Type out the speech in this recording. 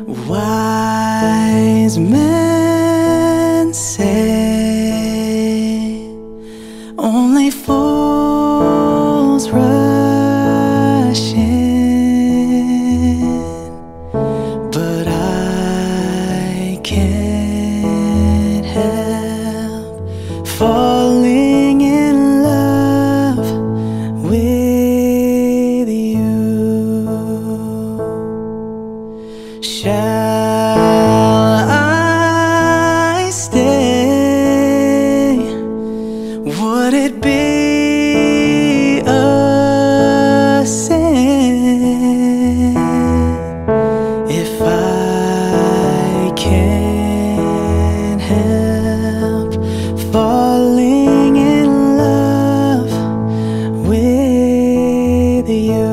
Wise men say only fools rush in, but I can't help falling in love with you. Shall I stay? Would it be a sin if I can't help falling in love with you?